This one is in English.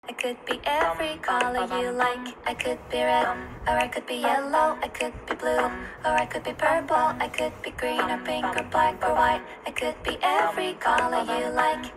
I could be every color you like. I could be red, or I could be yellow. I could be blue, or I could be purple. I could be green or pink or black or white. I could be every color you like.